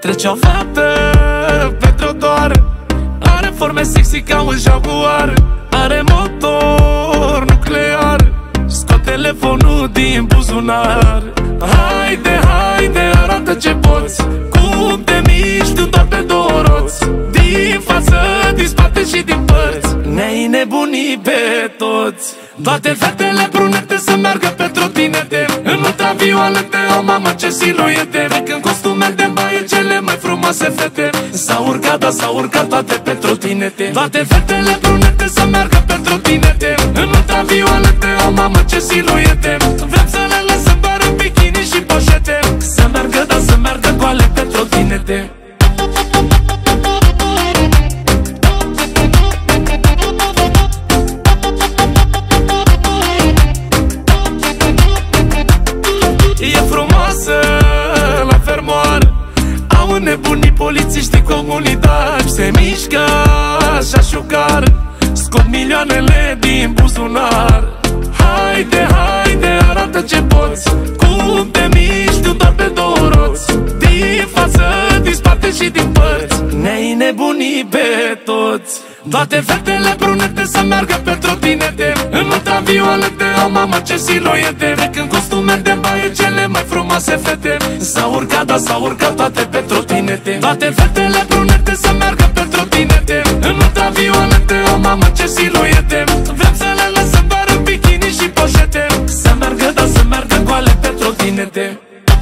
Trece o fată pe trotuar, are forme sexy ca un jaguar, are motor nuclear, scot telefonul din buzunar. Haide, haide, arată ce poți, cum te miști tu doar pe două roți, din față, din spate și din părți, ne-ai nebunit pe toți. Toate fetele brunete să meargă pe trotinete, în ultravioalete, o mamă ce siluete, când costume de baie cele mai frumoase fete. S-au urcat, da, s-au urcat toate pe trotinete. Toate fetele brunete să meargă pe trotinete, în ultravioalete, o mamă ce siluete. Vrem să le lăsăm doar în bikini și poșete, să meargă, da, să meargă goale pe trotinete. E frumoasă la fermoar, au înnebunit polițiștii comunitari. Se mișcă așa șucar, scot milioanele din buzunar. Haide, haide, arată ce poți, cum te miști tu doar pe două roți, din față, din spate și din părți, ne-ai nebunit pe toți. Toate fetele brunete să meargă pe trotinete, în ultravioalete, o mamă ce siluete, când costume de baie cele mai frumoase fete. S-au urcat, da, s-au urcat toate pe trotinete. Toate fetele brunete să meargă pe trotinete, în ultravioalete, o mamă ce siluete. Vrem să le lăsăm doar în bikini și poșete, să meargă, da, să meargă goale pe trotinete.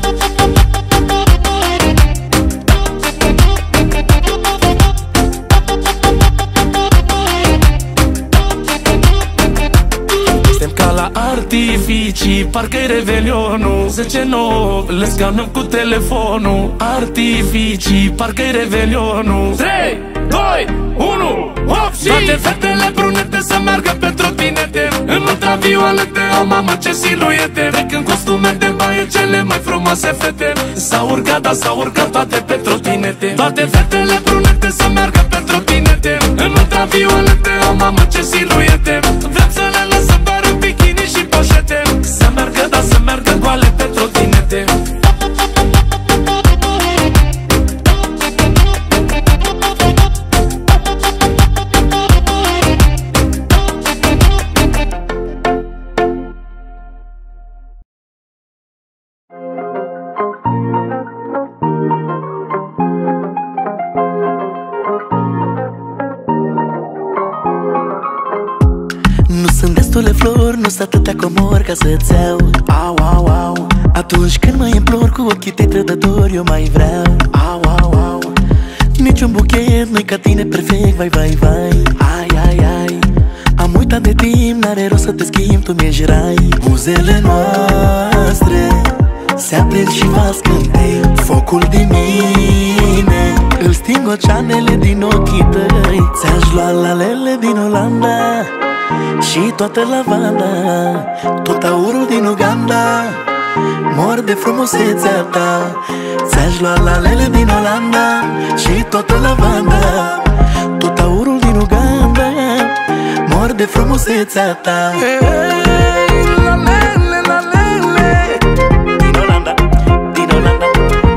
Artificii, parcă-i revelionul 10-9, le scanăm cu telefonul. Artificii, parcă-i revelionul 3, 2, 1, hop și... Toate fetele brunete să meargă pe trotinete, în ultravioalete, o mamă ce siluete, când costume de baie cele mai frumoase fete. S-au urcat, da, s-au urcat toate pe trotinete. Toate fetele brunete să meargă pe trotinete, în ultravioalete, o mamă ce siluete. Vrem să le lăsăm doar în bikini și poșete, să meargă, da, să meargă goale pe trotinete. Flori, nu-s atâtea comori ca să-ți iau. Au, au, au. Atunci când mă implor cu ochii tăi trădători, eu mai vreau. Au, au, au. Niciun buchet nu-i ca tine perfect, vai, vai, vai. Ai, ai, ai. Am uitat de timp, n-are rost să te schimb, tu mi-ești rai. Buzele noastre se aprind și fac scântei. Focul din mine îl sting oceanele din ochii tăi. Ți-aș lua lalele din Olanda și toată lavanda, tot aurul din Uganda, mor de frumusețea ta. Ți-aș lua lalele din Olanda și toată lavanda, tot aurul din Uganda, mor de frumusețea ta. Lalele, lalele din Olanda, din Olanda.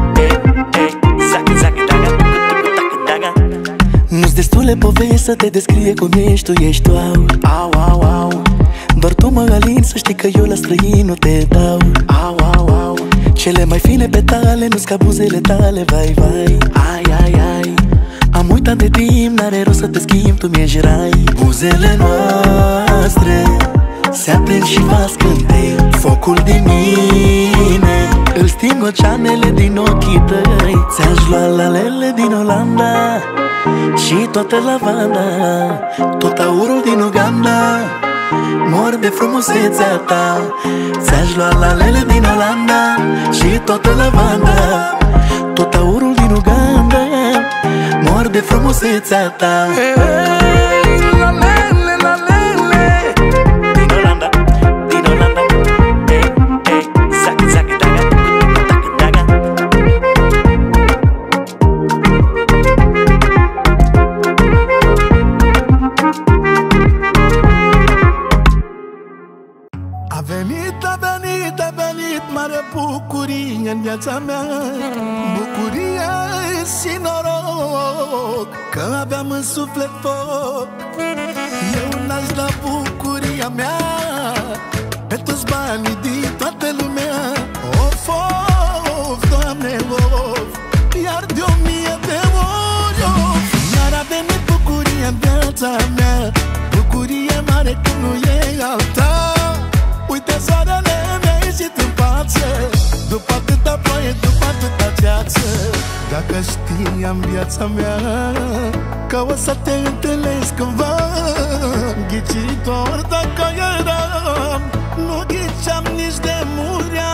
Nu-s destule povești să te descrie cum ești, tu ești tu, au, au, au, au. Doar tu mă alin, să știi că eu la străin nu te dau. Au, au, au. Cele mai fine petale nu-s ca buzele tale, vai, vai. Ai, ai, ai. Am uitat de timp, n-are rost să te schimb, tu mi-ești rai. Buzele noastre se aprind și fac scântei. Focul din mine îl sting oceanele din ochii tăi. Ți-aș lua lalele din Olanda și toată lavanda, tot aurul din Uganda, mor de frumusețea ta. Ți-aș lua lalele din Olanda și toată lavanda, tot aurul din Uganda, mor de frumusețea ta. Lalele, lalele din Olanda, din Olanda. A venit ai venit mare bucurie în viața mea. Bucurie și noroc, că aveam în suflet foc. Eu n-aș da bucuria mea pe toți banii din toată lumea. Of, of, Doamne, of, iar de 1000 de ori, of. Iar a venit bucuria în viața mea, bucurie mare cum nu e alta. Uite, soarele mi-a ieșit în față, după atâta ploaie, după atâta ceață. Dacă știam viața mea că o să te întâlnesc cândva, ghicitor dacă eram, nu ghiceam nici de murea.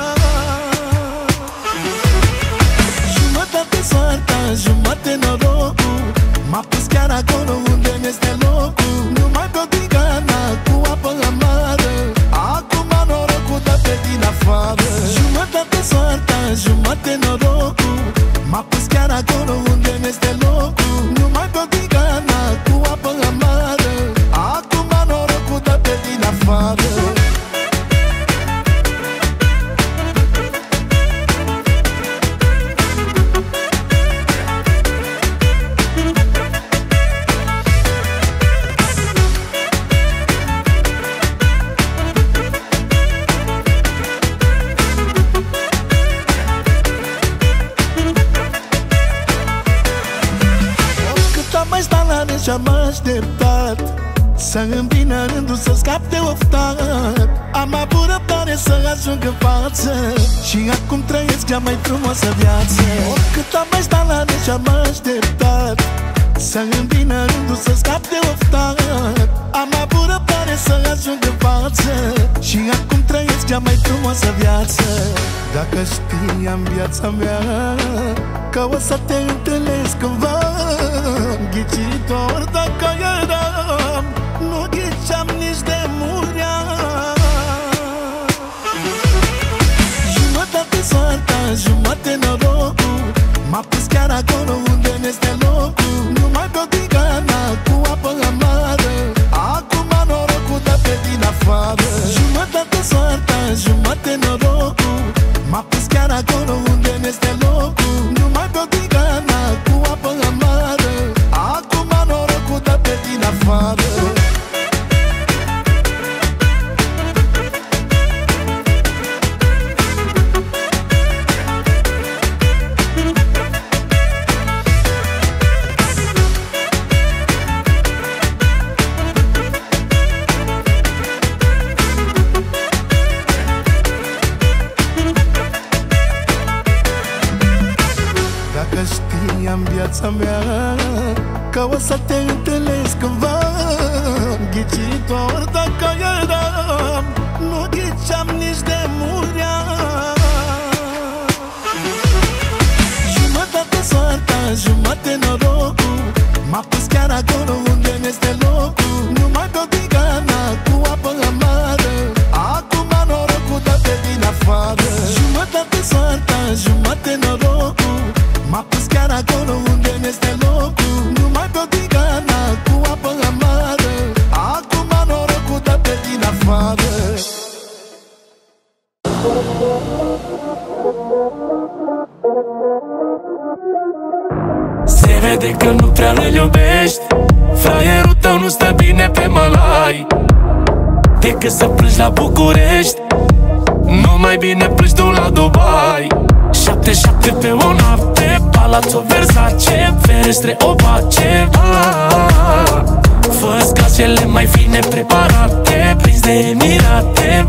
Jumătate soarta, jumătate norocul, m-a pus chiar acolo unde mi-este locul. Nu mai beau din cana cu apă amară, acum norocul dă pe din afară. Jumătate soarta, jumătate norocul, m-a pus chiar acolo unde mi-este locul. Nu mai beau din cana cu apă amară, acum norocul dă pe din afară. Și-am așteptat să-mi vină rândul să scap de oftat. Am avut răbdare să ajung în față și acum trăiesc cea mai frumoasă viață. Cât am mai stat la rând și-am așteptat să-mi vină rândul să scap de oftat. Am avut răbdare să ajung în față și acum trăiesc cea mai frumoasă viață. Dacă știam viața mea că o să te întâlnesc cândva, ghicitor dacă eram, nu ghiceam nici de murea. Jumătate soarta, jumătate norocul, m-a pus chiar acolo unde mi-este locul. Nu mai beau din cana cu apă amară, acum norocul dă pe din afară. Jumătate soarta, jumătate norocul, m-a pus chiar acolo unde mi-este locul. Nu mai beau din cana cu apă amară, acum norocul dă pe din afară. Știam viața mea că o să te întâlnesc cândva, ghicitor dacă eram, nu ghiceam nici de murea. Jumătate soarta, jumătate norocul, m-a pus chiar acolo unde mi-este locul. Nu mai beau din cana cu apă amară, acum norocul dă pe din afară. Jumătate soarta, jumătate norocul, m-a pus chiar acolo unde mi-este locul. Nu mai beau din cana cu apă amară, acum norocul dă pe din afară. Se vede că nu prea îl iubești, fraierul tău nu stă bine pe mălai. Decât să plângi la București, nu mai bine plângi tu la Dubai. 7-7 pe o noapte, Palazzo Versace, ferestre opace. Fă scasele mai fine preparate, prins de Emirate.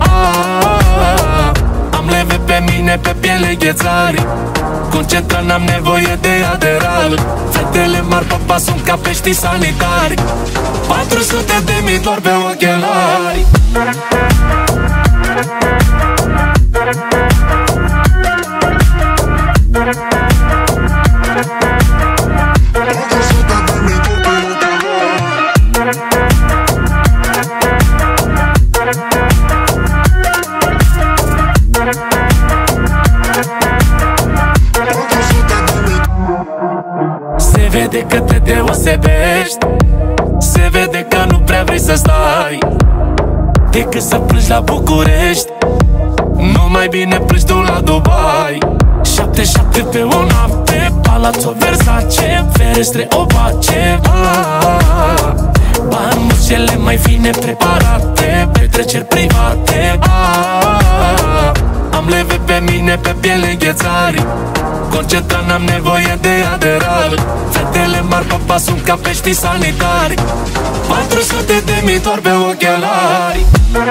Am leve pe mine pe piele ghețari, concentrat, n-am nevoie de aderal. Fetele mari, papa, sunt ca peștii sanitari, 400.000 doar pe ochelari. Se vede că te deosebești, se vede că nu prea vrei să stai, decât să plângi la București, bine pleci tu la Dubai. 7-7 pe o noapte, Palazzo Versace, ferestre opace, bani mulți, cele mai fine preparate, petreceri private, am leve pe mine pe piele ghețari, concentrat, n-am nevoie de aderare. Fetele mari, papa, sunt ca peștii sanitari, 400.000 doar pe ochelari.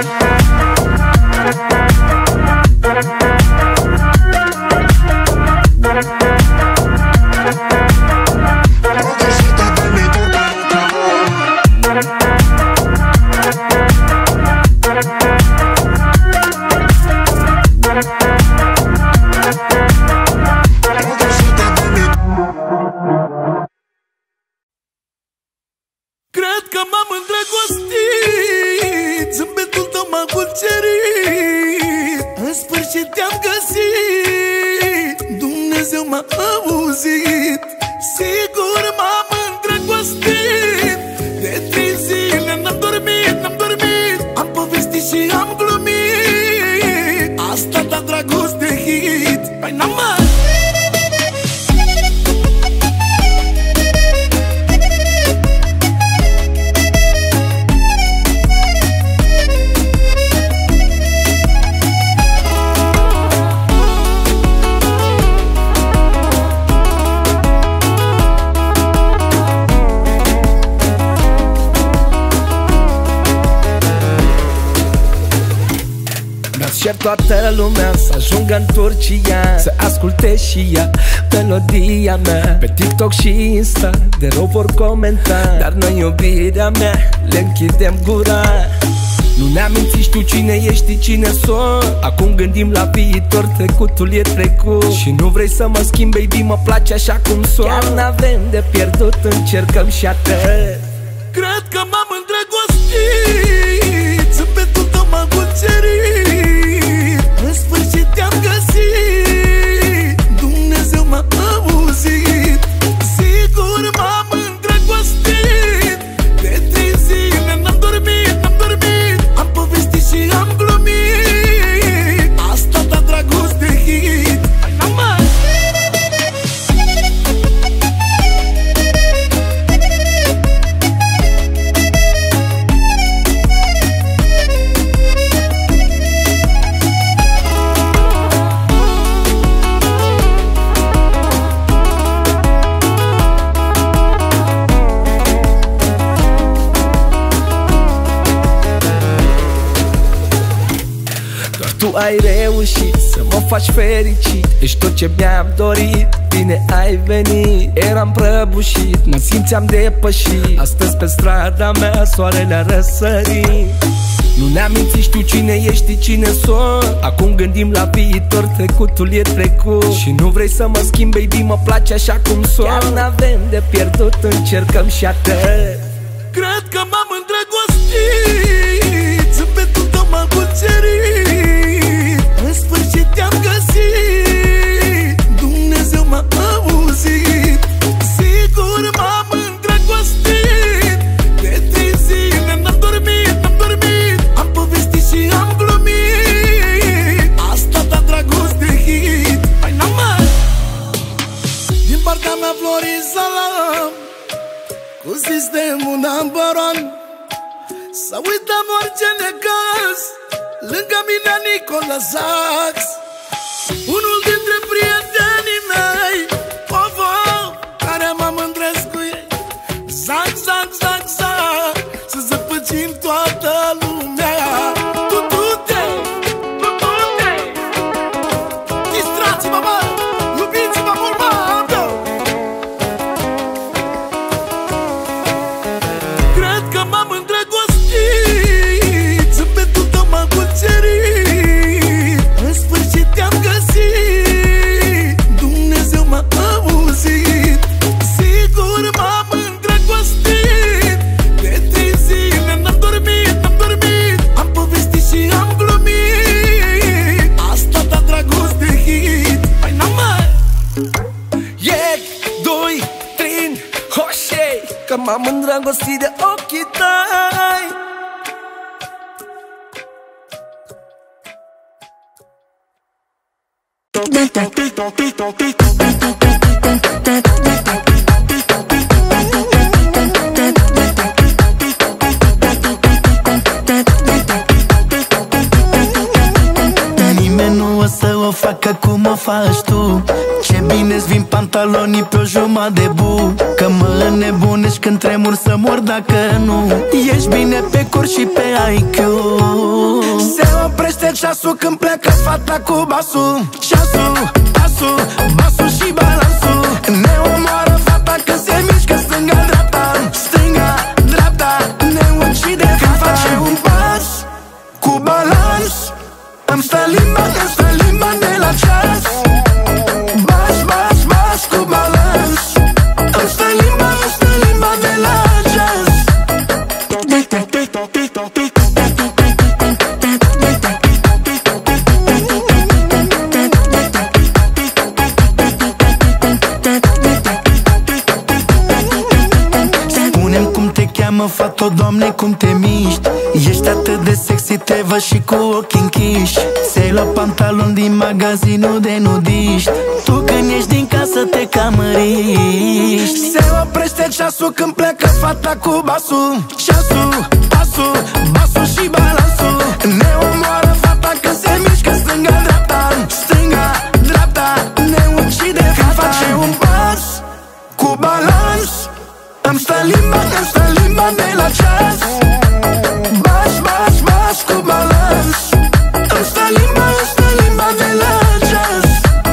Cred că m-am îndrăgostit, zâmbetul tău m-a cucerit, în sfârșit te-am găsit, Dumnezeu m-a auzit. Sigur m-am îndrăgostit, de 3 zile n-am dormit, am povestit și am glumit, asta da dragoste hit. Păi n-am mai cer toată lumea să ajungă în Turcia, să asculte și ea melodia mea. Pe TikTok și Insta de rău vor comenta, dar noi, iubirea mea, le închidem gura. Nu ne aminti, știu cine ești, cine sunt. Acum gândim la viitor, trecutul e trecut. Și nu vrei să mă schimbi, baby, mă place așa cum sunt. Chiar n-avem de pierdut, încercăm și atât. Cred că m-am îndrăgostit, zâmbetul tău m-a cucerit, în sfârșit te-am găsit, Dumnezeu m-a auzit. Sigur m-am îndrăgostit, de 3 zile n-am dormit, am povestit și am glumit, asta da dragoste hit. Tu ai reușit să mă faci fericit, ești tot ce mi-am dorit, bine ai venit. Eram prăbușit, mă simțeam depășit, astăzi pe strada mea soarele a răsărit. Nu ne aminti, știu cine ești, cine sunt. Acum gândim la viitor, trecutul e trecut. Și nu vrei să mă schimbi, baby, mă place așa cum sunt. Chiar n-avem de pierdut, încercăm și atât. Cred că m-am îndrăgostit, zâmbetul tău m-a cucerit, în sfârșit te-am găsit, Dumnezeu m-a auzit. Sigur m-am îndrăgostit, de 3 zile n-am dormit, am povestit și am glumit, asta da dragoste hit. Păi n-am mai din partea mea Florin Salam, cu sistemul number one. Să uităm orice necaz, lângă mine Nicola Sax, unul dintre prietenii mei, care m-am îndrăzit cu ei. Zac, zac, zac, zac, să zăpăcim toată lumea. Tu-te, distrați-mă, mă, iubiți-mă mult, mă. Cred că m-am îndrăgostit, zâmbetul tău m-a cucerit, în sfârșit te-am găsit, Dumnezeu m-a auzit. Sigur m-am îndrăgostit, de 3 zile n-am dormit, am povestit și am glumit, asta da dragoste hit. Păi n-am mai 1, 2, 3, hoșei, că m-am îndrăgostit de ochii tăi. Nimeni nu o să o facă cum o faci tu. Ce bine-ți vin pantalonii pe o jumătate de bu. Că mă înnebunești când tremur să mor dacă nu. Ești bine pe cor și pe IQ. Se oprește ceasul când pleacă fata cu basul. Ceasul, pasul, basul și balansul. Ne omoară fata când se mișcă stânga-dreapta. Stânga-dreapta, ne ucide când face un pas cu balans. Îmi stă limba de la ceas. Bas, bas, bas cu balans. Îmi stă limba de la ceas. Spune-mi cum te cheamă, fată, Doamne, cum te miști. Ești atât de sexy, te văd și cu ochii închiși. Ți-ai luat pantaloni din magazinul de nudiști. Tu când ești din casă te camăriști. Se oprește ceasul când pleacă fata cu basul. Ceasul, pasul, basul și balansul. Ne omoară fata când se mișcă stânga-dreapta. Stânga-dreapta, ne ucide când face un pas cu balans. Îmi stă limba de la ceas. Bas, bas, bas cu balans. Îmi stă limba de la ceas.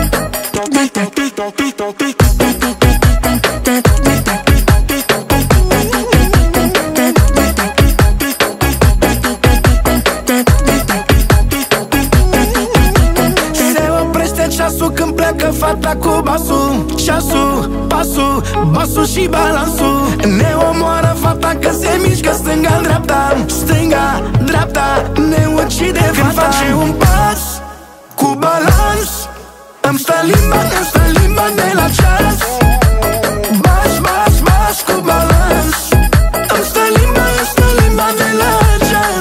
Se oprește ceasul când pleacă fata cu basul. Ceasul, pasul, basul și balansul. Ne omoară fata că se mișcă stânga-dreapta. Stânga-dreapta, ne ucide când face un pas cu balans. Îmi stă limba de la ceas. Bas, bas, bas cu balans. Îmi stă limba de la ceas.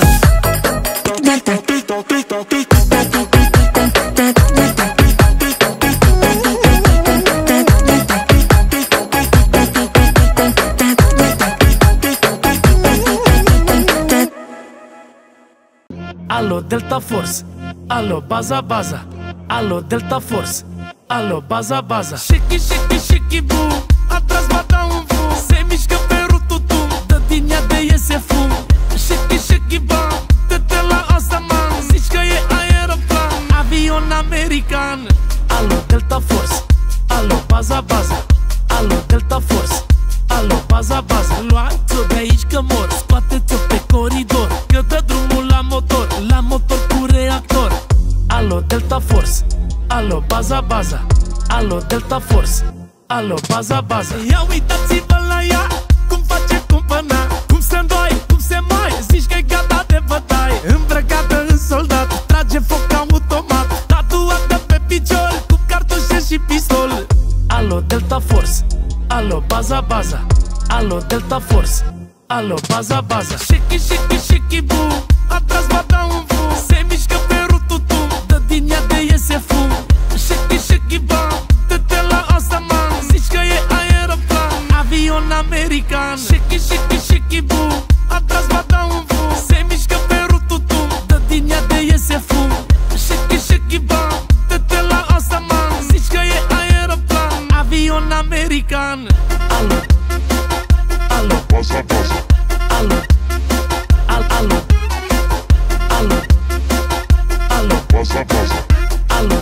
Alo, Delta Force. Alo, baza, baza. Alo, Delta Force. Alo, baza, baza. Shake, shake, shake, boom. Atrás va da un fum. Se mișcă pe rututum. Dă din ea de iese fum. Shake, shake, bam. Dă-te la asta, man. Zici că e aeroplan. Avion american. Alo, Delta Force. Alo, baza, baza. Alo, Delta Force. Alo, baza, baza. Luați-o de aici că mor. Scoateți-o pe coridor. Că dă drumul la motor. La motor cu reactor. Alo, Delta Force. Alo, baza, baza. Alo, Delta Force. Alo, baza, baza. Ia uitați-vă la ea, cum face cumpăna. Cum se îndoi, cum se mai. Zici că-i gata de bătaie. Îmbrăcată în soldat, trage foc automat. Tatuată pe picior, cu cartușe și pistol. Alo, Delta Force. Alo, baza, baza. Alo, Delta Force. Alo, baza, baza. Shake, shake, shake, boom. Atrás va da un fum. Se mișcă pe rututum. Dă din ea de iese fum. Shake, shake, bam. Dă-te la asta, man. Zici că e aeroplan. Avion american. Shake, shake, shake, boom. Atrás va da un fum. Se mișcă pe rututum. Dă din ea de iese fum. Shake, shake, bam. Dă-te la asta, man. Zici că e aeroplan. Avion american. Alo, alo, Baza, baza. alo, alo, alo, alo, Baza, baza. alo.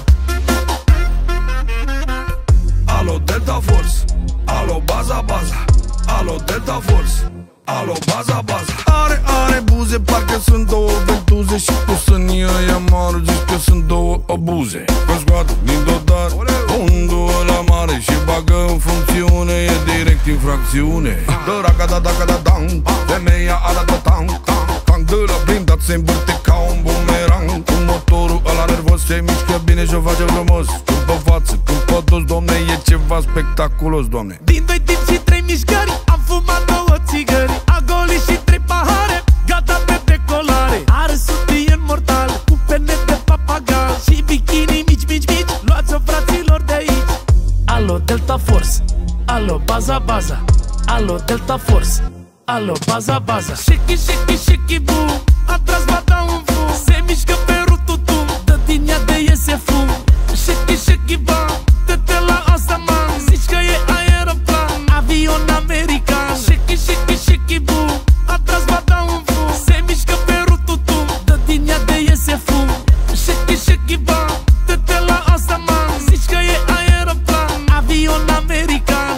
Alo, Delta Force. Alo, baza, baza. Alo, Delta Force. Alo, baza, baza. Are buze, parcă sunt două ventuze. Și pus în ea mare, zici că sunt două abuze. Că scoat din dodar fundul ăla mare și bagă în funcțiune, e direct infracțiune. Dă raca da daca da dang, femeia arată tang, tang, tang. De la blindat se învârte ca un bumerang. Cu motorul ăla nervos se mișcă bine și o face frumos. Când pe față, când pe dos, domne, e ceva spectaculos, domne. Din 2 timp și 3 mișcări am fumat 2 țigări. A golit și 3 pahare, gata pe decolare. Are sutien mortal, cu pene de papagal și bikini mici, mici, mici. Luați-o alo, baza, baza, alo, Delta Force, alo, baza, baza. Shake, shake, shake, boom, atrás bata un fum. Se mișcă pe rututum, dă din ea de iese fum. Shake, shake, bam, te la asta, man. Zici că e aeroplan, avion american. Shake, shake, shake, boom, atrás bata un fum. Se mișcă pe rututum, dă din ea de iese fum. Shake, shake, bam, te la asta, man. Zici că e aeroplan, avion american.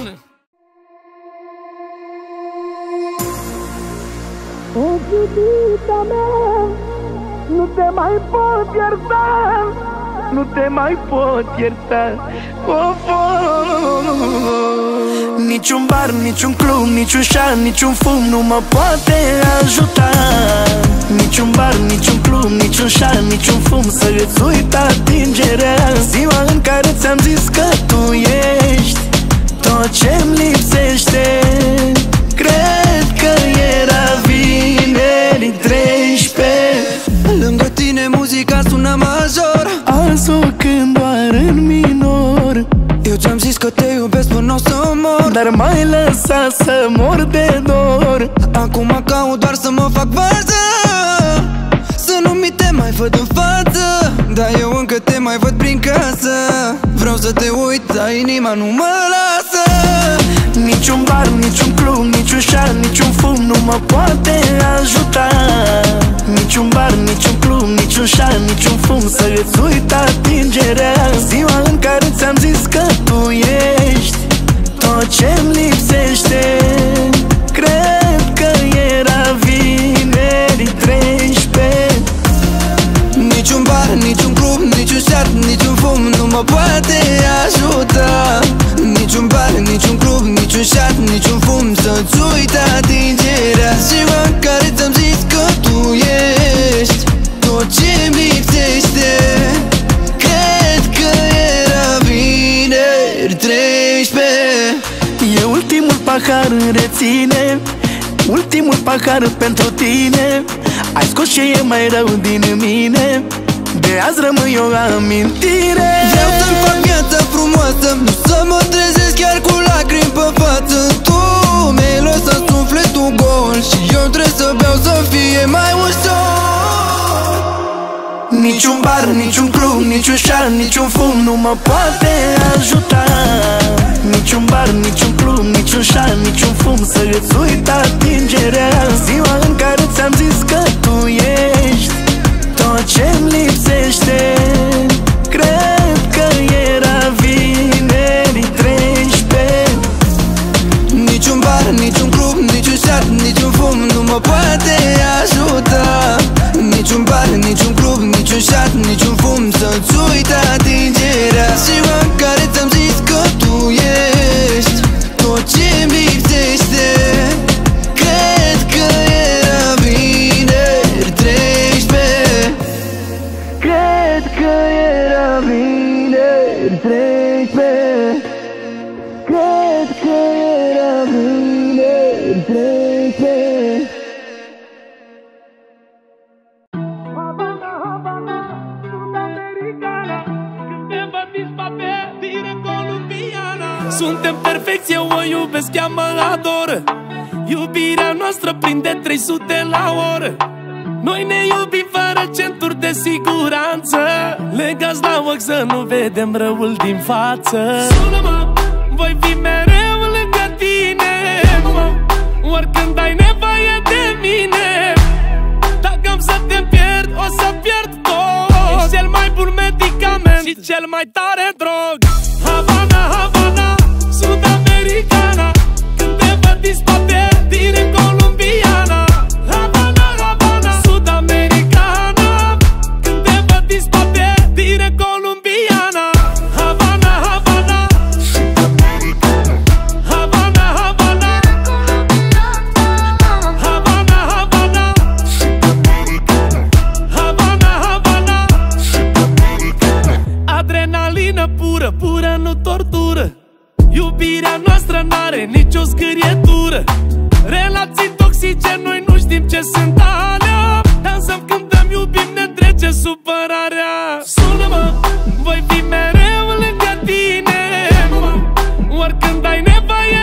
Iubita mea, nu te mai pot ierta, nu te mai pot ierta. Niciun bar, niciun club, niciun șan, niciun fum nu mă poate ajuta. Niciun bar, niciun club, niciun șan, niciun fum să îți uit atingerea. Ziua în care ți-am zis că tu ești tot ce-mi lipsește. Cred că era vineri 13. Lângă tine muzica sună major, Azi o cânt doar în minor. eu ți-am zis că te iubesc până o să mor, Dar m-ai lăsat să mor de dor. acum caut doar să mă fac vază, să nu mi te mai văd în față. Dar eu încă te mai văd prin casă. Vreau să te uit, dar inima nu mă lasă. Niciun bar, niciun club, niciun șan, niciun fum nu mă poate ajuta. Niciun bar, niciun club, niciun șan, niciun fum să îți uit atingerea. Ziua în care ți-am zis că tu ești tot ce-mi lipsește. Cred că era vineri 13. Niciun bar, niciun club, niciun șat, niciun fum nu mă poate ajuta. Niciun bar, niciun club, niciun șat, niciun fum să-ți uit atingerea. Ziua în care ți-am zis că tu ești tot ce-mi lipsește. Cred că era vineri 13. E ultimul pahar, reține, ultimul pahar pentru tine. Ai scos ce e mai rău din mine, de azi rămâi o amintire. Vreau să-mi fac viața frumoasă, nu să mă trezesc chiar cu lacrimi pe față. Tu mi-ai lăsat sufletul gol și eu trebuie să beau să fie mai ușor. Niciun bar, niciun club, niciun șan, niciun fum nu mă poate ajuta. Niciun bar, niciun club, niciun șan, niciun fum să îți uit atingerea. Ziua în care ți-am zis că tu ești tot ce-mi lipsește. Cred că era vineri 13. Niciun bar, niciun club, niciun șat, niciun fum nu mă poate ajuta. Niciun bar, niciun club, niciun șat, niciun fum să-ți uit atingerea. Ziua în care ți-am zis că tu ești tot ce-mi lipsește. Cred că era vineri 13. Cred că era vineri 13. Cred că era vineri 13. Suntem perfecți, eu o iubesc, ea mă adoră. Iubirea noastră prinde 300 la oră. Noi ne iubim fără centuri de siguranță, legați la ochi să nu vedem răul din față. Sună-mă, voi fi mereu lângă tine, oricând ai nevoie de mine. Dacă am să te pierd, o să pierd tot. Ești cel mai bun medicament și cel mai tare drog. Havana, Havana, sud-americana, când te văd din spate, tine columbiana. Havana, Havana, sud-americana, când te văd din spate, tine columbiana. Havana, Havana, Havana, Havana, Havana, Havana, Havana, Havana. Adrenalină pură, pură, nu tortură. Iubirea noastră n-are nicio zgârietură. Relații toxice, noi nu știm ce sunt alea. Dansăm, cântăm, iubim, ne trece supărarea. Sună-mă, voi fi mereu lângă tine, oricând ai nevoie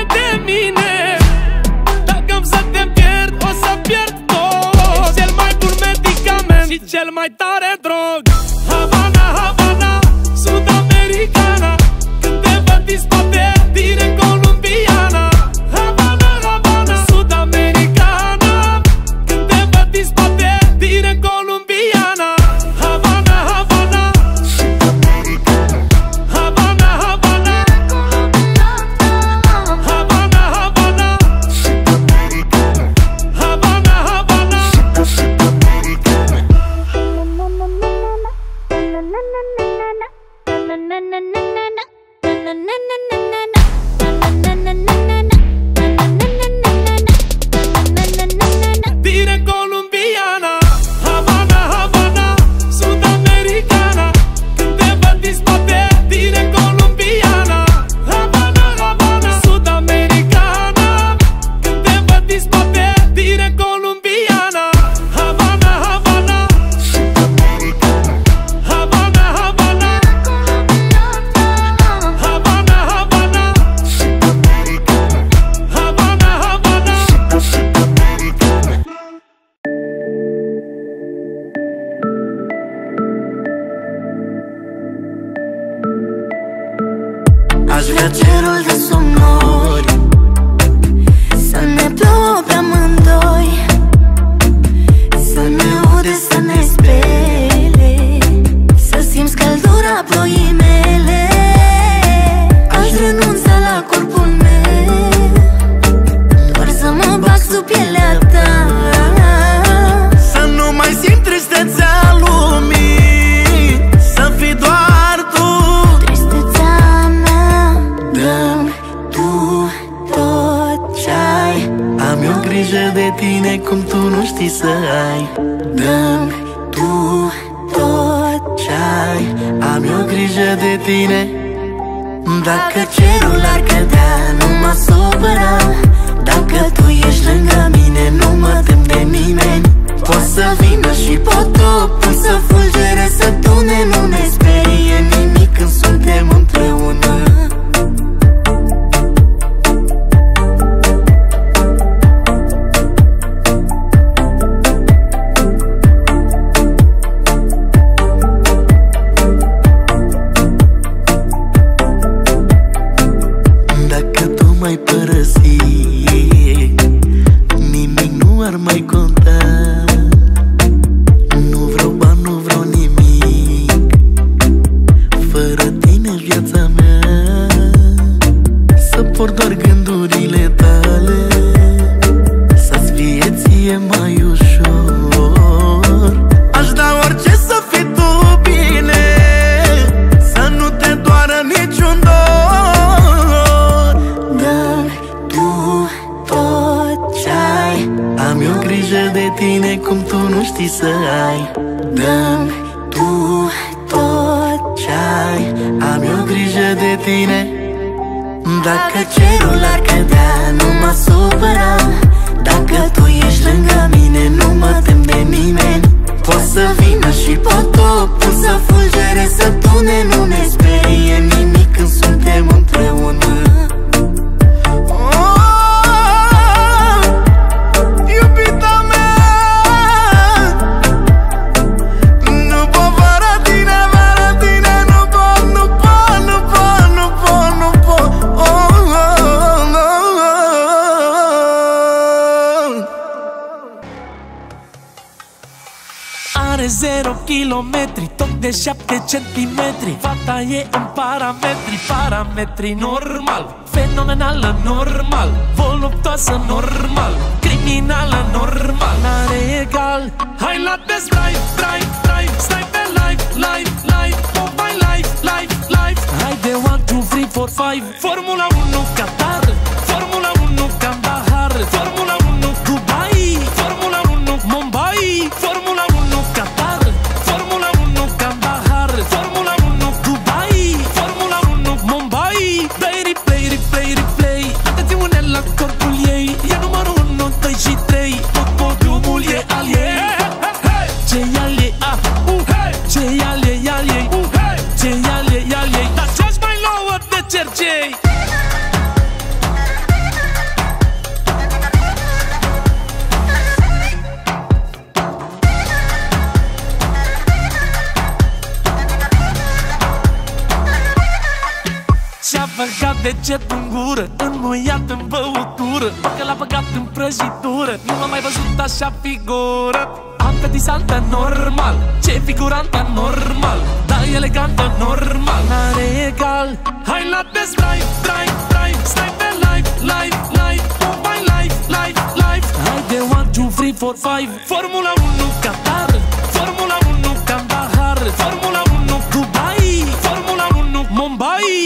Aș vrea cerul de somnori, să ne plouă pe amândoi, să ne ude, să ne spele, să simți căldura ploii mele. Aș renunța la corpul meu, doar să mă bag sub pielea ta, să nu mai simt tristețea lumii, să fii doar tu. Grijă de tine cum tu nu știi să ai. Dă-mi tu tot ce-ai. Am eu grijă de tine. Dacă cerul ar cădea, nu mă supăra. Dacă tu ești lângă mine, nu mă tem de nimeni. Poți să vină și potopul să fulgere, să tune, nu ne sperie nimic când suntem împreună. Să ai. Dă-mi tu tot ce-ai. Am eu grijă de tine. Dacă cerul ar cădea, nu mă supăra. Dacă tu ești lângă mine, nu mă tem de nimeni. Poți să vină și potopul să fulgere, să tune, nu ne sperie nimic când suntem împreună. Are 0 kilometri, tot de 7 centimetri. Fata e în parametri normal. Fenomenală, normal. Voluptoasă, normal. Criminală, normal. N-are egal. Hai la test drive, drive, drive. Stai pe live, live, live. Mobile live, live, live. Haide 1, 2, 3, 4, 5. Formula 1 Qatar, Formula 1 Kandahar, Formula 1 Dubai, Formula 1 Mumbai, Formula 1 Qatar, Formula 1 Kandahar, Formula 1 Dubai, Formula 1 Mumbai. Play, replay, replay, replay. Atențiune la corpul ei. E numărul 1, 2 și 3. Tot podiumul e al ei. Ce-i al ei, ce-i al ei, al ei. Ce-i al ei, al ei. Dar ce-aș mai louă de cercei? Și-a băgat degetul în gură, înmuiat în băutură, că l-a băgat în prăjitură. Nu m-am mai văzut așa figură. Apetisantă, normal. Ce figurantă, normal. Da, elegantă, normal. N-are egal. Hai la test drive, drive, drive. Stai pe live, live, live. Mobile live, live, live. Haide 1, 2, 3, 4, 5. Formula 1 Qatar, Formula 1 Kandahar, Formula 1 Dubai,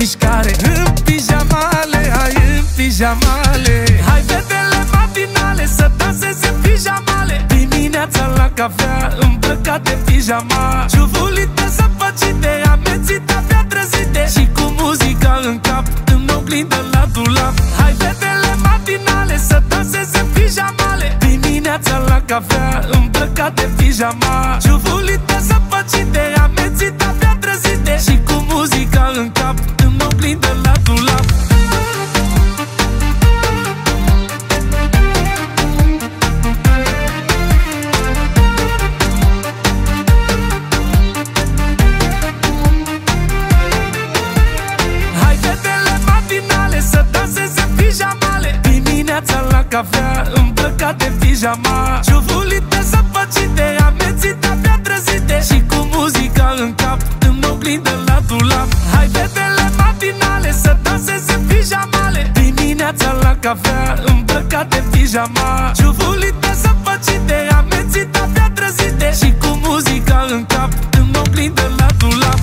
mișcare. În pijamale, hai în pijamale. Hai fetele matinale să danseze în pijamale. Dimineața la cafea îmbrăcate în pijama. Ciuvulite săpăcite, amețite, abia trezite. Și cu muzica în cap, în oglindă la dulap. Hai fetele matinale să danseze în pijamale. Dimineața la cafea îmbrăcate în pijama. Ciuvulite săpăcite, amețite, abia trezite. Și cu muzica în cap, în oglindă la dulap. Hai fetele matinale să danseze în pijamale. Dimineața la cafea îmbrăcate în pijama. Ciuvulite săpăcite, amețite, abia trezite. Și cu muzica în cap, în oglindă la dulap. Hai fetele matinale să danseze în pijamale. Dimineața la cafea îmbrăcate în pijama. Ciuvulite săpăcite, amețite, abia trezite. Și cu muzica în cap, în oglindă la dulap.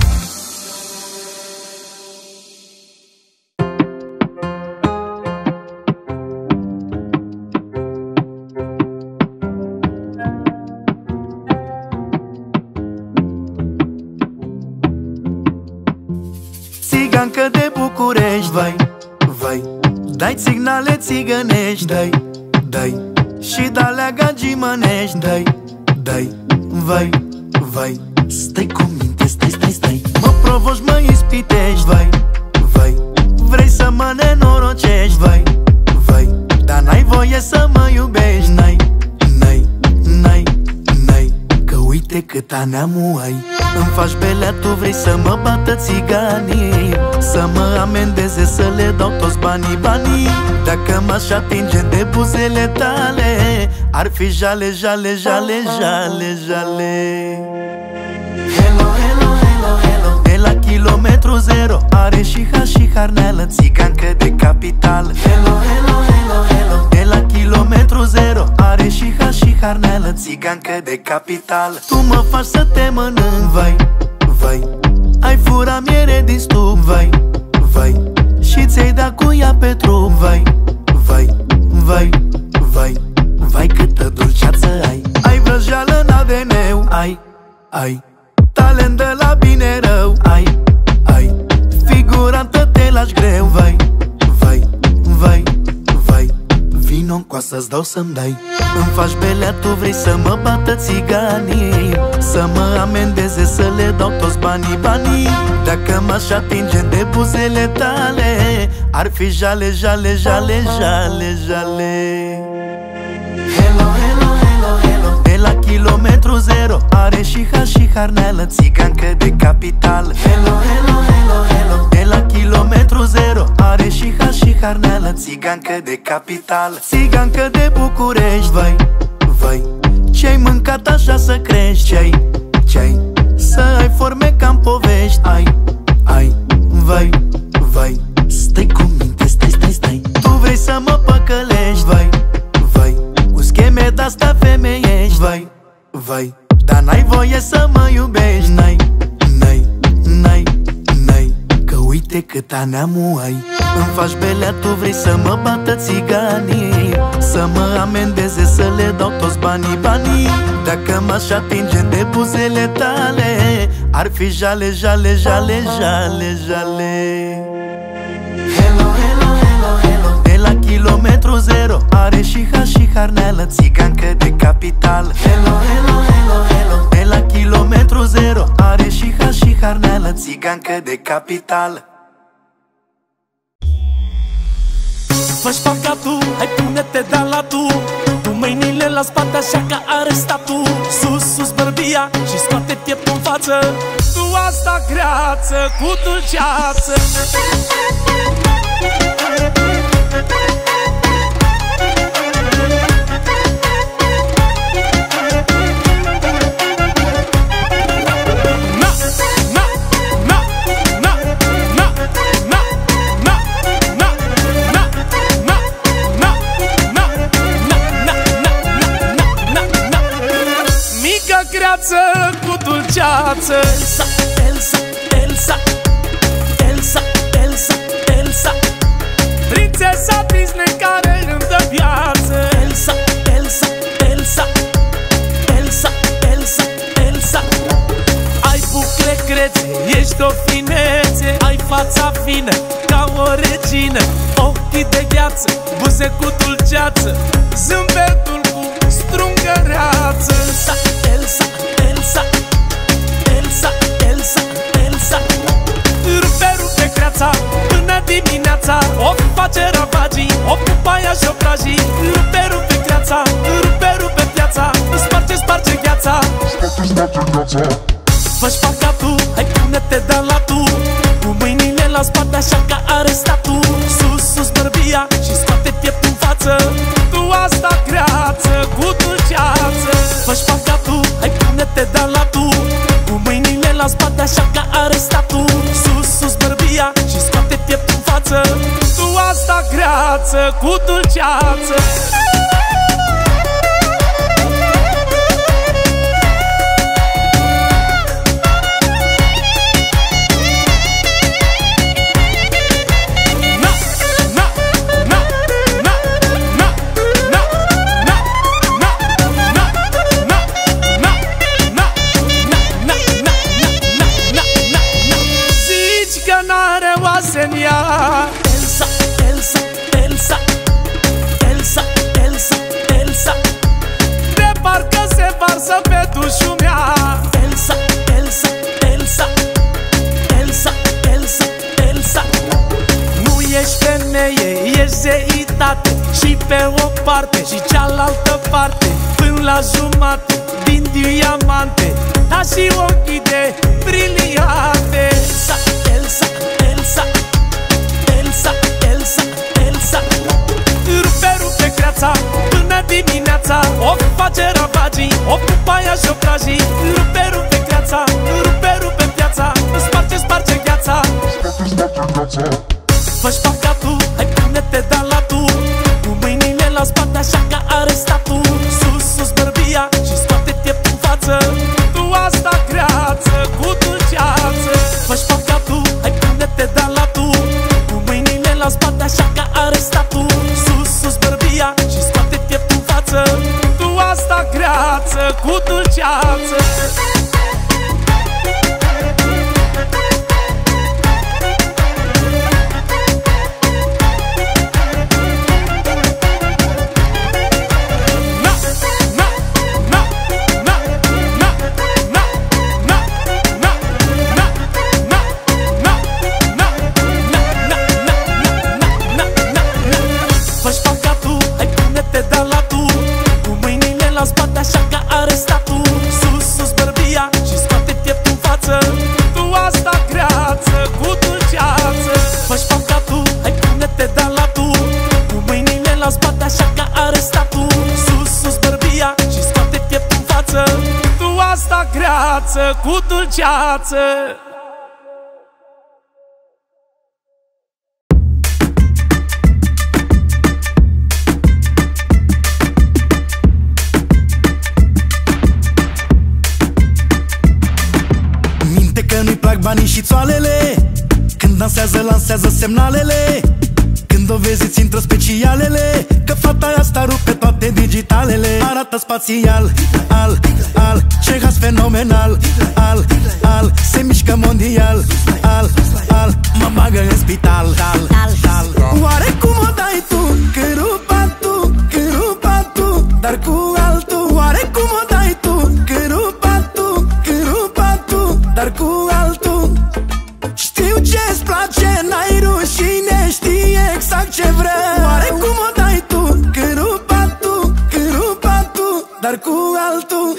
Țigancă de București, vai, vai, dai signale țigănești, dai, dai, și de-alea gagimănești, dai, dai, vai, vai. Stai cu minte, stai, stai, stai. Mă provoci, mă ispitești, vai, vai, vrei să mă nenorocești, vai, vai, dar n-ai voie să mă iubești, n-ai, n-ai, n-ai, n-ai. Că uite câta neamul ai. Îmi faci belea, tu vrei să mă bată țiganii, să mă amendeze, să le dau toți banii, banii. Dacă m-aș atinge de buzele tale, ar fi jale, jale, jale, jale, jale. Hello, hello, hello, hello. De la kilometru zero are și H și harneală, țigancă de capital. Hello, hello, hello, hello. De la kilometru zero are și H și harneală, țigancă de capital. Tu mă faci să te mănânc, vai, vai, ai fura miere din stup, vai, vai, și ți-ai dat cu ea pe trup, vai, vai, vai, vai, vai, câtă dulceață ai. Ai vrăjeală în ADN-ul, ai, ai, talent de la bine rău, ai, ai, figurantă te lași greu, vai, vai, vai, vai, vino-n coasă-ți dau să-mi dai. Îmi faci belea, tu vrei să mă bată țiganii, să mă amendeze, să le dau toți banii, banii. Dacă m-aș atinge de buzele tale, ar fi jale, jale, jale, jale, jale. Hello, hello, hello, hello. De la kilometru zero are și H și harneală, țigancă de capital. Hello, hello, hello, hello. De la kilometru zero are și H și harneală, țigancă de capital. Țigancă de București, vai, vai, ce-ai mâncat așa să crești, ce-ai, să ai forme ca-n povești, ai, ai, vai, vai, stai cu minte, stai, stai, stai. Tu vrei să mă păcălești, vai, vai, cu scheme de-astea femeiești, vai, vai, dar n-ai voie să mă iubești, n-ai, n-ai, n-ai, n-ai. Că uite câta neamul ai. Îmi faci belea, tu vrei să mă bată țiganii, să mă amendeze, să le dau toți banii, banii. Dacă m-aș atinge de buzele tale, ar fi jale, jale, jale, jale, jale. Hello, hello, hello, hello. De la kilometru zero are și H și harneală, țigancă de capital. Hello, hello, hello, hello. De la kilometru zero are și H și harneală, țigancă de capital. Fă-și pagatul, hai pune-te de la tu, cu mâinile la spate așa ca arestatul. Sus, sus bărbia și scoate pieptul în față, tu asta greață cu dulceață. Cu dulceață. Elsa, Elsa, Elsa, Elsa, discreție, ești o finețe. Ai fața fină ca o regină, ochii de gheață, buze cu dulceață, zâmbetul cu strungăreață. Elsa, Elsa, Elsa, Elsa, Elsa, Elsa. Rupe, rupe creața până dimineața, o face ravagii, o pupaia și obrajii. Rupe, rupe creața, rupe, rupe piața, sparge, sparge gheața. Fă-și pagatul, hai pune-te de la tu, cu mâinile la spate așa ca arestatul. Sus, sus bărbia și scoate piept în față, tu asta greață cu dulceață. Fă-și pagatul, hai pune-te de la tu, cu mâinile la spate așa ca arestatul. Sus, sus bărbia și scoate piept în față, tu asta greață cu dulceață. Elsa, Elsa, Elsa, Elsa, Elsa, Elsa, de parcă se varsă pe dușul mea. Elsa, Elsa, Elsa, Elsa, Elsa, Elsa. Nu ești femeie, ești zeitate, și pe o parte și cealaltă parte, până la jumate din diamante, dar și ochii de briliante. Elsa, Elsa, Elsa, Elsa, Elsa, Elsa. Rupe, rupe creața până dimineața, o face ravagii, o pupaia și obrajii. Rupe, rupe creața, rupe, rupe piața, sparge, sparge gheața. Fă-și pagatul, hai pune-te de la tu, cu mâinile la spate așa ca arestatul. Sus, sus bărbia și scoate piept în față, tu asta greață cu dulceață. Fă-și pagatul, hai pune-te de la tu, cu mâinile la spate așa ca arestatul. Sus, sus bărbia și scoate piept în față, tu asta greață cu dulceață. Așa ca arestatul. Sus, sus bărbia și scoate piept în față, tu asta greață cu dulceață. Fă-și pagatul, hai pune-te de la tu, cu mâinile la spate așa ca arestatul. Sus, sus bărbia și scoate piept în față, tu asta greață cu dulceață. Banii și țoalele, când dansează, lansează semnalele, când o vezi îți intră specialele, că fata asta rupe toate digitalele. Arată spațial, al, ce has fenomenal, al, se mișcă mondial, al, mă bagă în spital, Oare cum o dai tu, când rupa tu, când rupa tu, dar cu altul? Oare cum o dai tu, când rupa tu, când rupa tu, dar cu altul? Știu ce-ți place, n-ai rușine, știi exact ce vreau. Oare cum o dai tu, când rupa tu, când rupa tu, dar cu altul?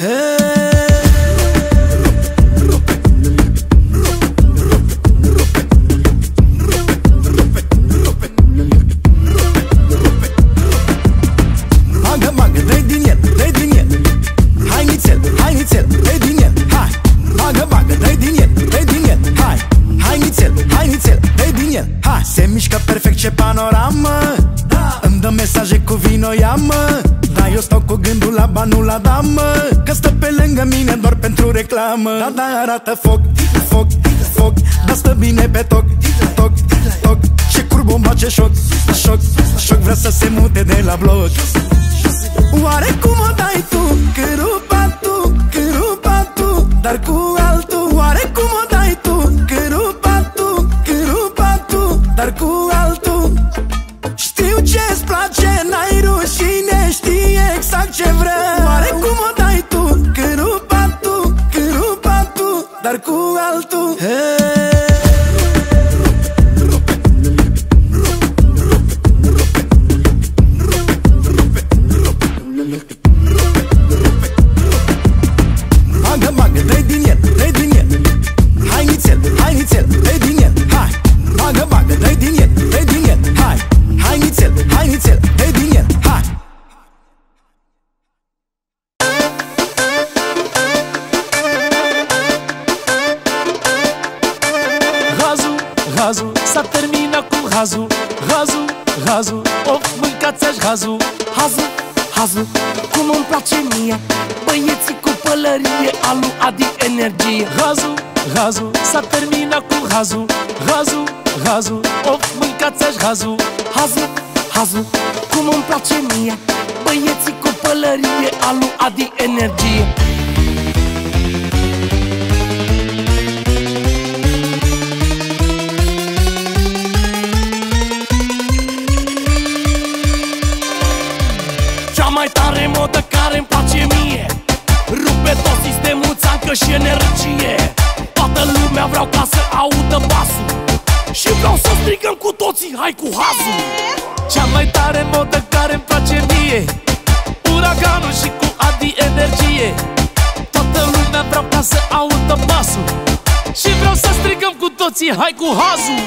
Bagă, dă-i din el, dă-i din el. Hai nițel, dă-i din el. Hai, bagă, dă-i din el, dă-i din el. Hai nițel, dă-i din el. Hai, se mișcă perfect, ce panoramă, îmi dă mesaje cu vino, ia-mă. Dar eu stau cu gândul la banul la damă, că stă pe lângă mine doar pentru reclamă. Da, arată foc, foc, foc, dar stă bine pe toc, toc, toc. Ce curbomba, ce șoc, șoc, șoc, vrea să se mute de la bloc. Oare cum o dai tu, când rupa tu, când rupa tu, dar cu altul? Oare cum o dai dar cu altul. Magă, magă, dă-i din el, dă-i din el. Hai nițel, hai nițel, dă-i din el. Hai, magă, magă, dă-i din el, dă-i din el. Hai, hai nițel, hai nițel, dă-i din el. Hai. Hazul, s-a terminat cu hazul. Hazul, of, mâncați-aș hazul. Hazul, cum îmi place mie, băieții cu pălărie, alu Adi energie. Hazul, s-a terminat cu hazul. Hazul, of, mâncați-aș hazul. Hazul, cum îmi place mie, băieții cu pălărie, alu Adi energie. Mai tare modă care-mi place mie, rupe tot sistemul, țancă și energie. Toată lumea vreau ca să audă basul și vreau să strigăm cu toții, hai cu hazul. Cea mai tare modă care-mi place mie, uraganul și cu Adi energie. Toată lumea vreau ca să audă basul și vreau să strigăm cu toții, hai cu hazul.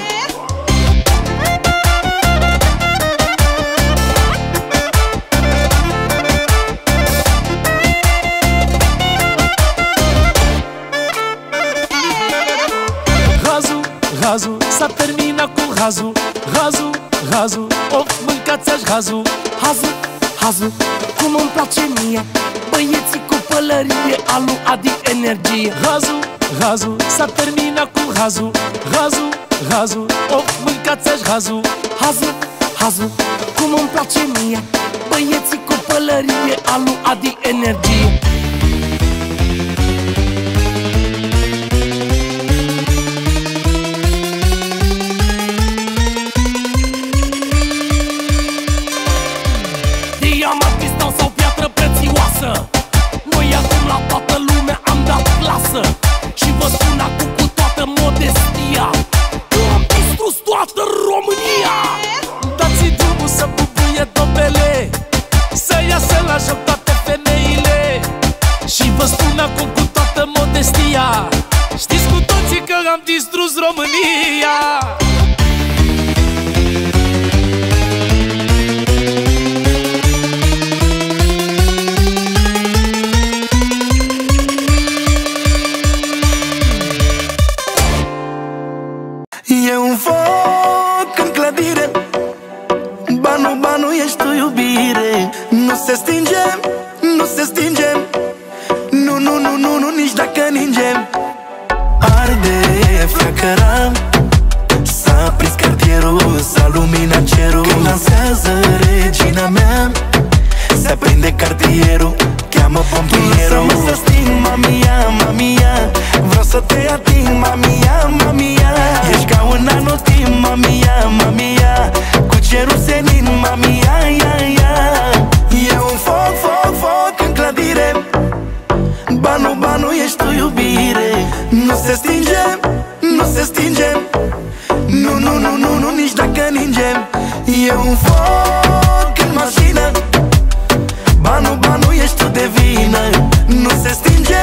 Hazul, s-a terminat cu hazul. Hazul, of, mâncați-aș hazul. Hazul, cum îmi place mie, băieții cu pălărie, alu Adi energie. Hazul, s-a terminat cu hazul. Hazul, of, mâncați-aș hazul. Hazul, cum îmi place mie, băieții cu pălărie, alu Adi energie. Diamant, cristal sau piatră prețioasă, noi acum la toată lumea am dat clasă. Și vă spun acum cu toată modestia că am distrus toată România. Dați-i drumul să bubuie topele, să iasă la joc toate femeile. Și vă spun acum cu toată modestia, știți cu toții că am distrus România. E un foc în clădire, banu, ești tu iubire. Nu se stinge, nu se stinge, nu, nici dacă ningem. Arde flacăra, s-a prins cartierul, s-a luminat cerul. Când dansează regina mea, se aprinde cartierul, cheamă pompierul. Lasă-mă să sting, mamia, vreau să te ating, mamia. Ești ca un anotimp, mamia, cu cerul senin, mamia. E un foc în clădire, banu, ești tu iubire. Nu se stinge, nu, nici dacă ningem. E un foc în mașină, banu, ești tu de vină. Nu se stinge,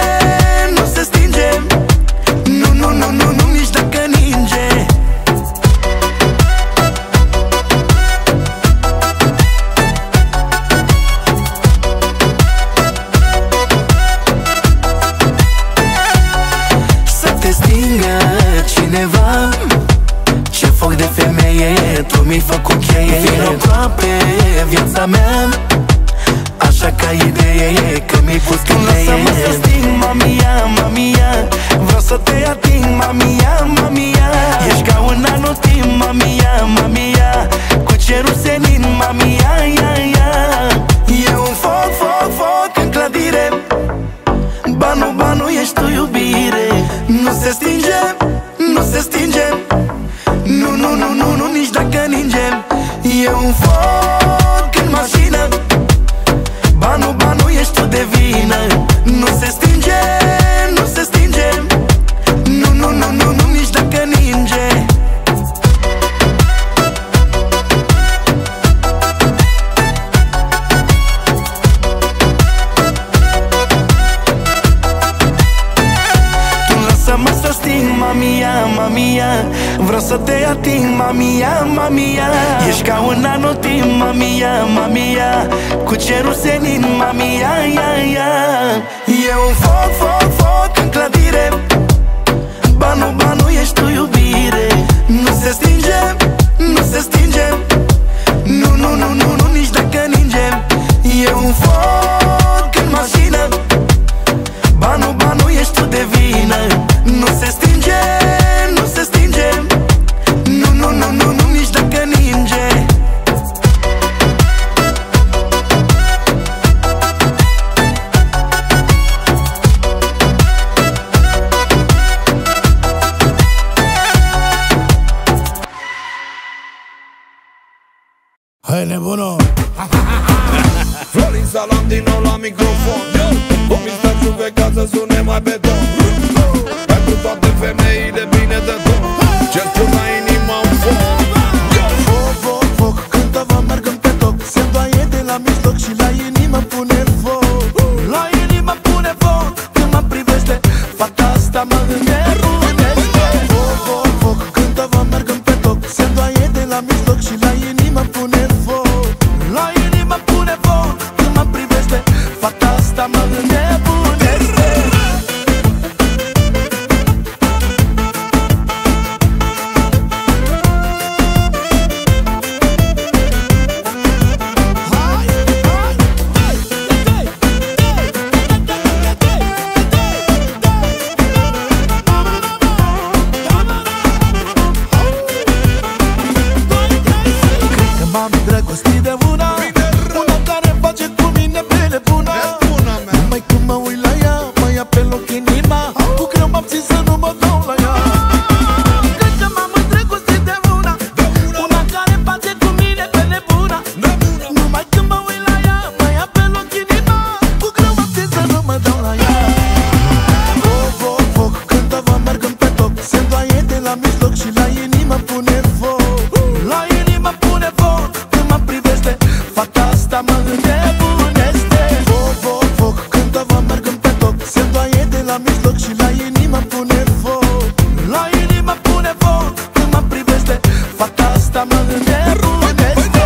nu, nici dacă ninge. Să te stingă cineva, ce foc de femeie, tu mi-ai făcut cheie. Vino aproape viața mea, așa ca idee, că mi-ai pus cheie. Lasă-mă să sting, mamia, vreau să te ating, mamia. Ești ca un anotimp, mamia, cu cerul senin, mamia. E un foc în clădire, banu, ești tu iubire. Nu se stinge, nu, nici dacă ningem. E un foc în mașină, banu, ești tu de vină. Nu se stinge, lasă-mă să sting, mamia, mamia. Vreau să te ating, mamia, mamia. Ești ca un anotimp, mamia, mamia. Cu cerul senin, mamia, ia, ia. E un foc, foc, foc în clădire. Banu, banu, ești tu iubire. Nu se stinge, nu se stinge. Nu, nu, nu, nu, nu, nici dacă ninge. E un foc în mașină. Banu, banu, ești tu de vină. Nu se stinge, nu se stinge. Nu, nu, nu, nu, nu, nici dacă ninge. Hai nebunul! Florin Salam din nou la microfon. Cu mister juvecat să sune mai beton. Pentru toate femeile bine de tot. Ce spun la inima un foc. Foc, foc, foc, cântă-vă, mergând pe toc. Se îndoaie de la mijloc și la inimă pune foc. La inimă pune foc. Când mă privește, fata asta mă înnebunește. Foc, foc, foc, cântă-vă, mergând pe toc. Se îndoaie de la mijloc și la inimă pune foc. La inimă pune foc. Când mă privește, fata asta mă înnebunește. M-am îndrăgostit de una care face cu mine bine bună. Numai când mă uit la ea, mă ia pe loc inima. Cu greu m-am țin să nu mă dau la ea. Cred că m-am îndrăgostit de una care face cu mine bine bună. Numai când mă uit la ea, mă ia pe loc inima. Cu greu m-am țin să nu mă dau la ea. Foc, foc, foc, cântă-vă, mergând pe toc. Se îndoaie de la mijloc și la inimă pune foc. La inimă pune foc. Când mă privește, fata asta mă înnebunește. Foc, foc, foc, cântă-vă, mergând pe toc. Se îndoaie de la mijloc și la inimă pune foc. La inimă pune foc. Când mă privește, fata asta mă înnebunește.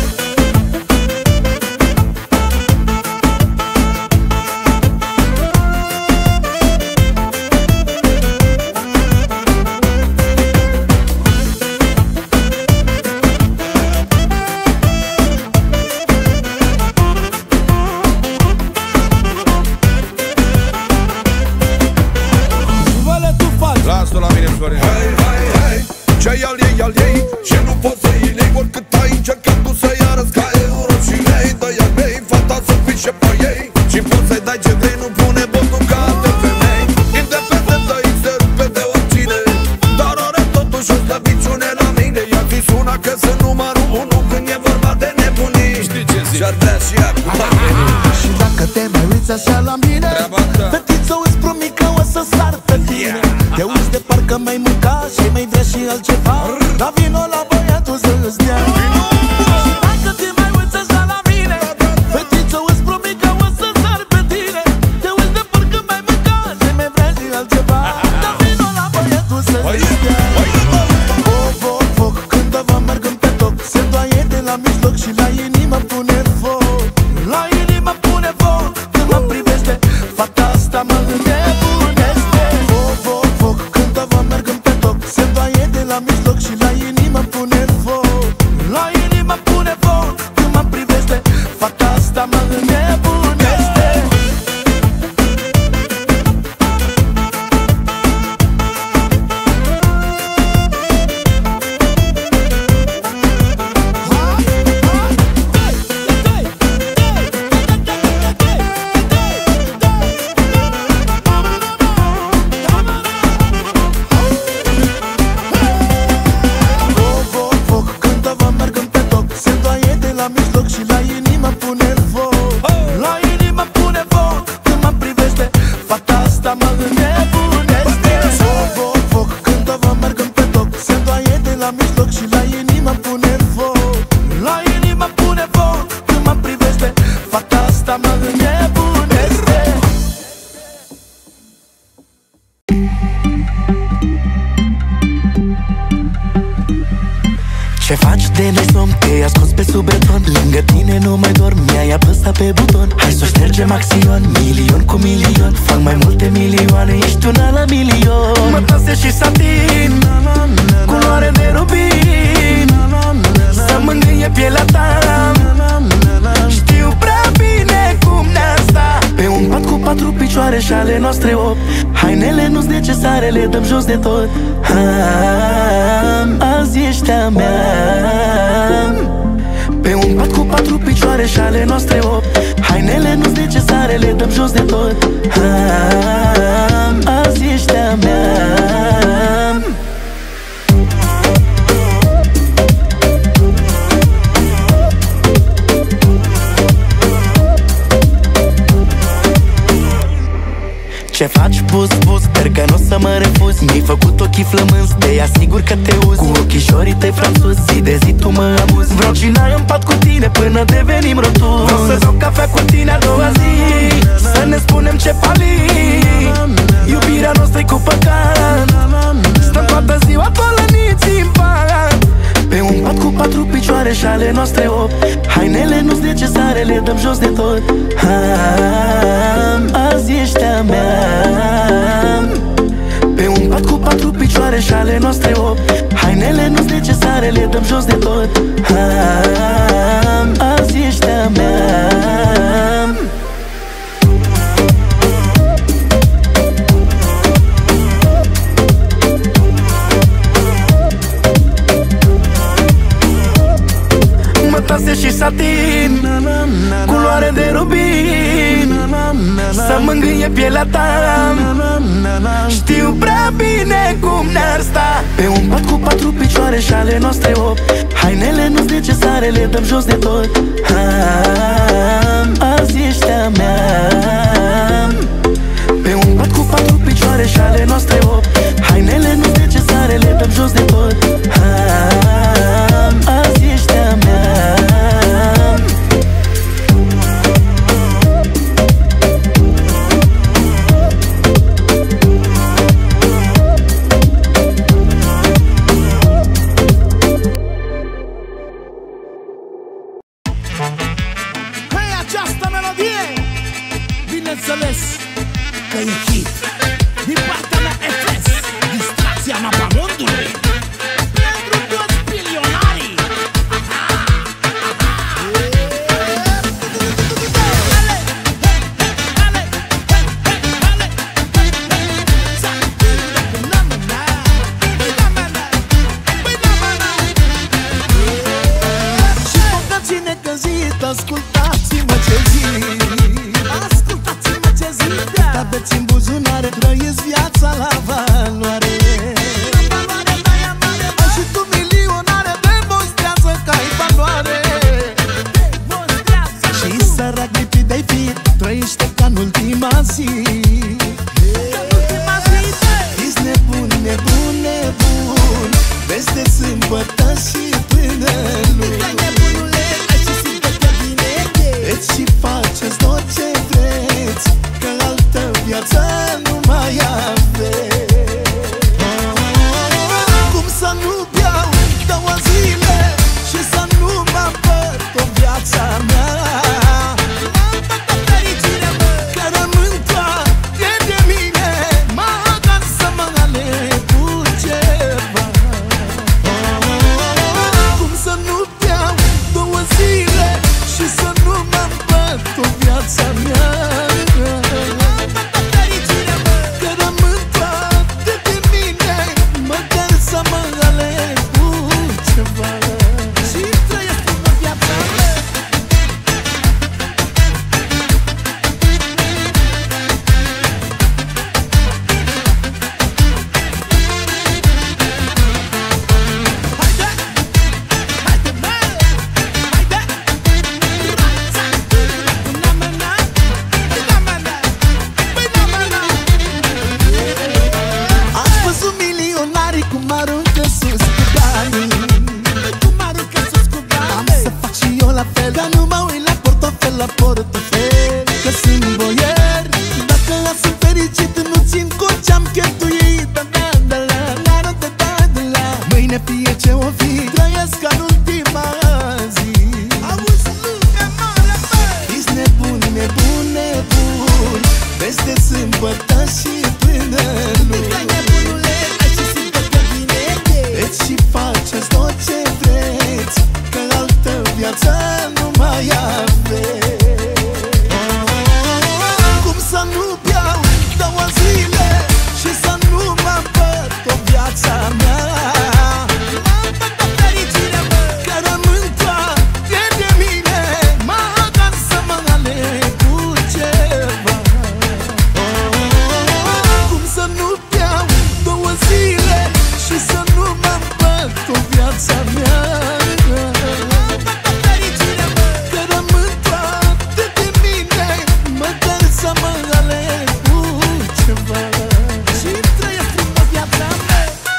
Las-o la mine, Florin. Hei, hei, hei, ce-ai al ei și nu poți să îi lei. Oricât ai încercat tu să-i arăți ca euro și lei. Dă-i al mei, fata să fii și pe ei. Și poți să-i dai ce vrei, nu pune botul ca alte femei. Independent de ei, se rupe de oricine. Dar are totuși o slăbiciune la mine. Ea ți suna că sunt numărul 1 când e vorba de nebunii. Știi ce zic? Și-ar vrea și ea cu tine. Și dacă te mai uiți așa la mine, fetiță, îți promit că o să sar pe tine. Te uiți de parcă m-ai mâncat și mai vrea și altceva. Dar vino la băiatul să-ți dea. Și dacă te mai uiți așa la mine, fetiță, îți promit că o să sar pe tine. Te uiți de parcă m-ai mâncat și mai vrea și altceva. Dar vino la băiatul să-ți dea. Foc, foc, foc, cântă-vă, mergând pe toc. Se îndoaie de la mijloc și la inimă pune foc. La inimă pune foc. Când mă privește, fata asta mă înnebunește. Foc, foc, foc, cântă-vă, mergând pe toc. Se îndoaie de la mijloc și la inimă pune foc. La inimă pune foc. Când mă privește, fata asta mă înnebunește. Ce faci de nesomn? Te-ai ascuns pe sub beton. Lângă tine nu mai dorm, mi-ai apăsat pe buton. Hai să ștergem axion, milion cu milion. Fac mai multe milioane, ești una la milion. Mătase și satin, culoare de rubin, să mângâie pielea ta. Știu prea bine cum ne-ar sta pe un pat cu 4 picioare și ale noastre 8. Hainele nu-s necesare, le dăm jos de tot. Azi ești a mea. Pe un pat cu 4 picioare și ale noastre 8. Hainele nu-s necesare, le dăm jos de tot. Azi ești a mea. Ce faci, buz, buz, sper că n-o să mă refuzi. Mi-ai făcut ochii flămânzi, te asigur că te uzi. Cu ochișorii tăi franțuzi, zi de zi tu mă amuzi. Vreau cina în pat cu tine până devenim rotunzi. Vreau să beau cafea cu tine a doua zi, să ne spunem ce pali. Iubirea noastră-i cu păcat, stăm toată ziua tolăniți în pat. Pe un pat cu 4 picioare și ale noastre 8. Hainele nu-s necesare, le dăm jos de tot. Azi ești a mea. Pe un pat cu 4 picioare și ale noastre 8. Hainele nu-s necesare, le dăm jos de tot. Azi ești a mea. Mătase și satin, culoare de rubin, să mângâie pielea ta. Știu prea bine cum ne-ar sta pe un pat cu 4 picioare și ale noastre 8. Hainele nu-s necesare, le dăm jos de tot. Azi ești a mea. Pe un pat cu 4 picioare și ale noastre 8. Hainele nu-s necesare, le dăm jos de tot. Azi ești a mea. Această melodie, bineînțeles că e hit din partea mea. zile și să nu mă împăt cu viața mea. Că rămân toate de mine, măcar să mă aleg cu ceva și trăiesc frumos viața mea.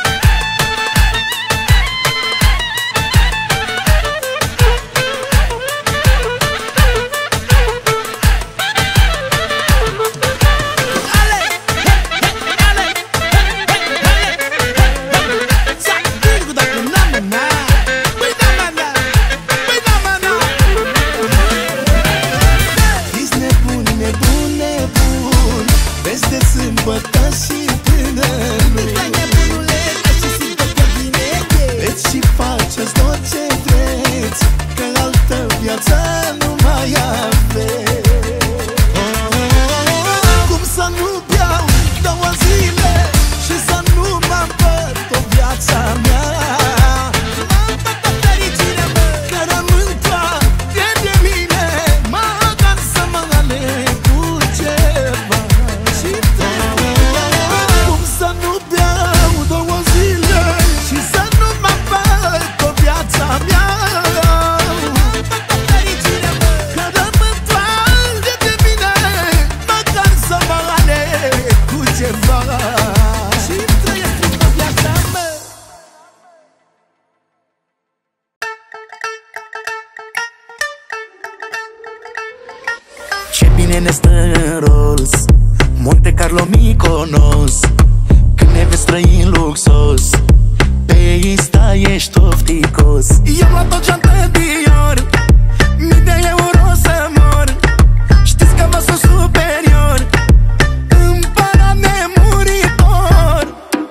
Ce bine ne stă în Rolls, Monte Carlo, Mykonos. Când ne vezi trăi în luxos, pe Insta ești ofticos. I-am luat o geantă Dior, mii de euro să mor. Știți că vă sunt superior, împărat nemuritor.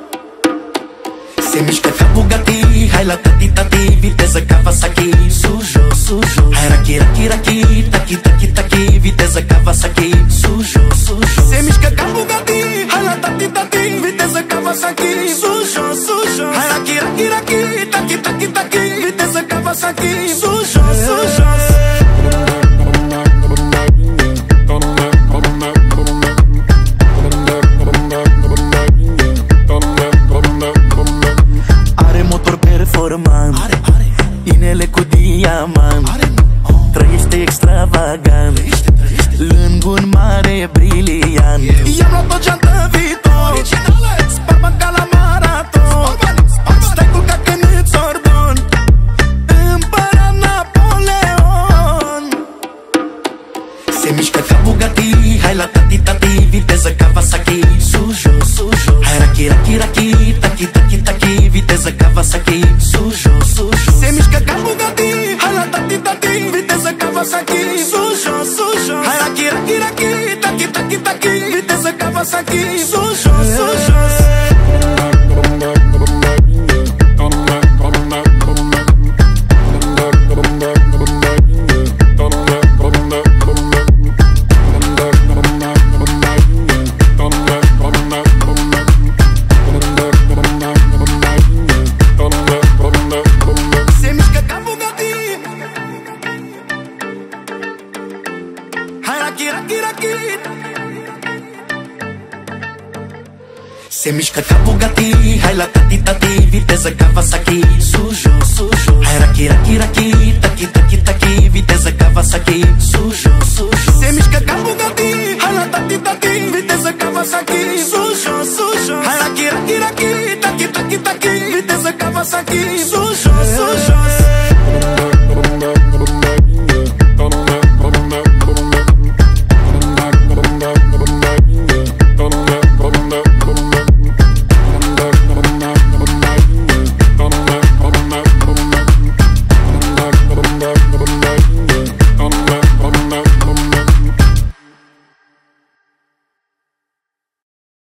Se mișcă ca Bugatti, hai la tati tati, viteză Kawasaki. Sus jos, sus jos, hai raki raki raki, taki taki taki, viteză Kawasaki. Sus jos, sus jos, se mișcă ca Bugatti, hai la tati tati, viteză Kawasaki. Sus jos, sus jos, hai raki raki raki, taki taki taki, viteză Kawasaki. Sus jos, sus jos. Inele cu diamant, trăiește extravagant lângă un mare briliant. I-am luat o geantă Vitor, spart ca la maraton. Stai cu cacă în Sorbon, împărat Napoleon. Se mișcă ca Bugatti, hai la tati tati, viteză Kawasaki. Sus jos, sus jos, hai raki raki raki, taki taki taki, viteză Kawasaki. Sus jos, sus jos, se mișcă ca Bugatti, hai la tati tati, viteză Kawasaki. Sus jos, sus jos, hai raki raki raki, taki taki taki, viteză Kawasaki. Sus jos, sus jos. Se mișcă ca Bugatti, hai la tati tati, viteză Kawasaki. Sus jos, sus jos, hai raki raki raki, taki taki taki, viteză Kawasaki. Sus jos, sus jos, se mișcă ca Bugatti, hai la tati tati, viteză Kawasaki. Sus jos, sus jos, hai raki raki raki, taki taki taki, viteză Kawasaki. Sus